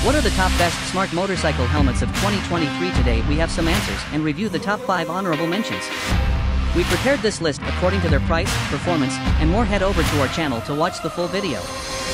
What are the top best smart motorcycle helmets of 2023? Today we have some answers and review the top 5 honorable mentions. We prepared this list according to their price, performance, and more. Head over to our channel to watch the full video.